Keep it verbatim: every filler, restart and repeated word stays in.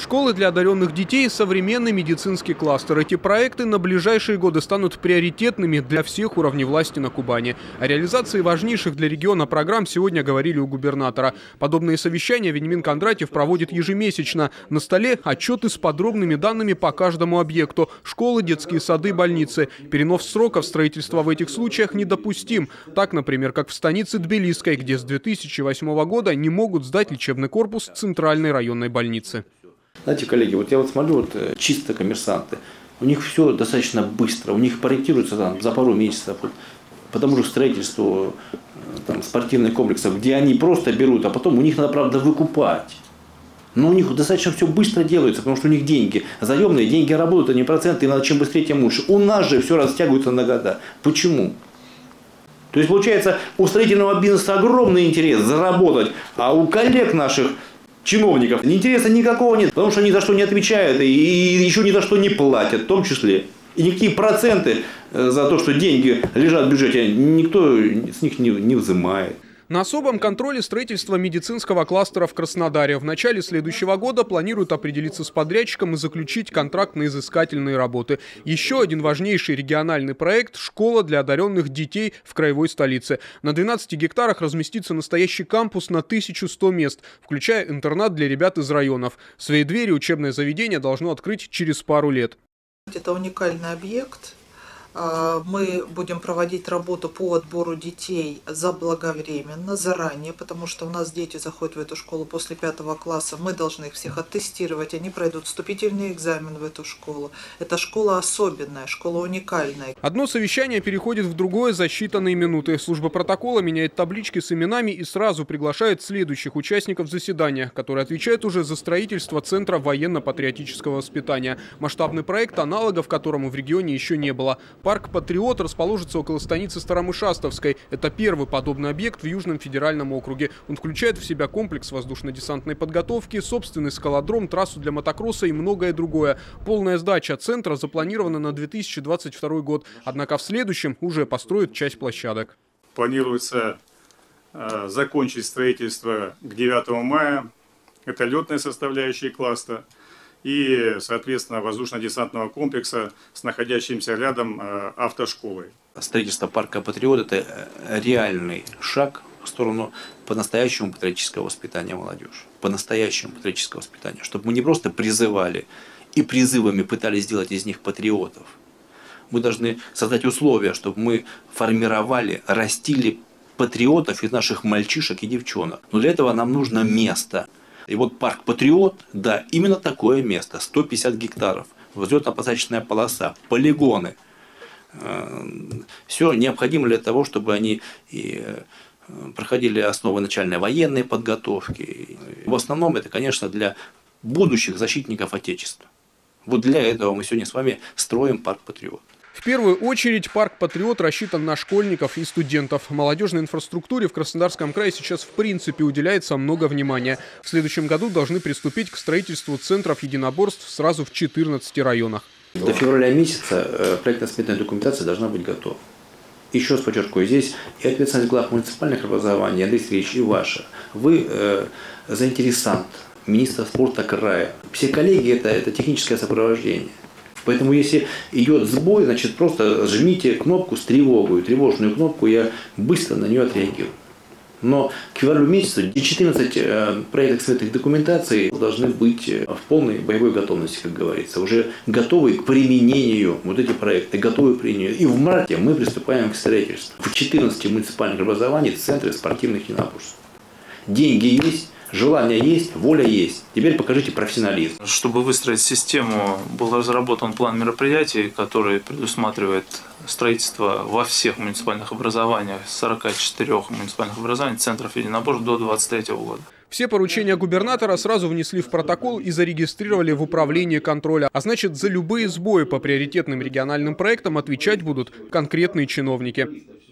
Школы для одаренных детей – современный медицинский кластер. Эти проекты на ближайшие годы станут приоритетными для всех уровней власти на Кубани. О реализации важнейших для региона программ сегодня говорили у губернатора. Подобные совещания Вениамин Кондратьев проводит ежемесячно. На столе отчеты с подробными данными по каждому объекту – школы, детские сады, больницы. Перенос сроков строительства в этих случаях недопустим. Так, например, как в станице Тбилисской, где с две тысячи восьмого года не могут сдать лечебный корпус центральной районной больницы. Знаете, коллеги, вот я вот смотрю, вот чисто коммерсанты, у них все достаточно быстро, у них проектируется там за пару месяцев, вот, по тому же строительству там, спортивных комплексов, где они просто берут, а потом у них надо, правда, выкупать. Но у них достаточно все быстро делается, потому что у них деньги заемные, деньги работают, а не проценты, и надо чем быстрее, тем лучше. У нас же все растягивается на года. Почему? То есть, получается, у строительного бизнеса огромный интерес заработать, а у коллег наших чиновников интереса никакого нет, потому что ни за что не отвечают и еще ни за что не платят, в том числе. И никакие проценты за то, что деньги лежат в бюджете, никто с них не, не взимает. На особом контроле строительства медицинского кластера в Краснодаре. В начале следующего года планируют определиться с подрядчиком и заключить контракт на изыскательные работы. Еще один важнейший региональный проект – школа для одаренных детей в краевой столице. На двенадцати гектарах разместится настоящий кампус на тысячу сто мест, включая интернат для ребят из районов. Свои двери учебное заведение должно открыть через пару лет. Это уникальный объект. Мы будем проводить работу по отбору детей заблаговременно, заранее, потому что у нас дети заходят в эту школу после пятого класса. Мы должны их всех оттестировать, они пройдут вступительный экзамен в эту школу. Эта школа особенная, школа уникальная. Одно совещание переходит в другое за считанные минуты. Служба протокола меняет таблички с именами и сразу приглашает следующих участников заседания, которые отвечают уже за строительство Центра военно-патриотического воспитания. Масштабный проект, аналогов которому в регионе еще не было. Парк «Патриот» расположится около станицы Старомышастовской. Это первый подобный объект в Южном федеральном округе. Он включает в себя комплекс воздушно-десантной подготовки, собственный скалодром, трассу для мотокросса и многое другое. Полная сдача центра запланирована на две тысячи двадцать второй год. Однако в следующем уже построят часть площадок. Планируется э, закончить строительство к девятому мая. Это летная составляющая кластера. И, соответственно, воздушно-десантного комплекса с находящимся рядом э, автошколой. Строительство парка «Патриот» – это реальный шаг в сторону по-настоящему патриотического воспитания молодежи. По-настоящему патриотического воспитания. Чтобы мы не просто призывали и призывами пытались сделать из них патриотов. Мы должны создать условия, чтобы мы формировали, растили патриотов из наших мальчишек и девчонок. Но для этого нам нужно место. И вот парк «Патриот», да, именно такое место, сто пятьдесят гектаров, взлетно-посадочная полоса, полигоны. Все необходимо для того, чтобы они и проходили основы начальной военной подготовки. В основном это, конечно, для будущих защитников Отечества. Вот для этого мы сегодня с вами строим парк «Патриот». В первую очередь парк «Патриот» рассчитан на школьников и студентов. Молодежной инфраструктуре в Краснодарском крае сейчас в принципе уделяется много внимания. В следующем году должны приступить к строительству центров единоборств сразу в четырнадцати районах. До февраля месяца проектно-сметная документация должна быть готова. Еще раз подчеркиваю, здесь и ответственность глав муниципальных образований, Андрей Сергеевич, и ваша. Вы э, заинтересант, министр спорта края. Все коллеги – это, это техническое сопровождение. Поэтому, если идет сбой, значит, просто жмите кнопку с тревогой, тревожную кнопку, я быстро на нее отреагирую. Но к февралю месяцу четырнадцать проектов сметных документаций должны быть в полной боевой готовности, как говорится, уже готовы к применению, вот эти проекты, готовы к применению. И в марте мы приступаем к строительству. В четырнадцати муниципальных образованиях центры спортивных единоборств. Деньги есть. Желание есть, воля есть. Теперь покажите профессионализм. Чтобы выстроить систему, был разработан план мероприятий, который предусматривает строительство во всех муниципальных образованиях, сорока четырёх муниципальных образований, центров единоборств до две тысячи двадцать третьего года. Все поручения губернатора сразу внесли в протокол и зарегистрировали в управлении контроля. А значит, за любые сбои по приоритетным региональным проектам отвечать будут конкретные чиновники.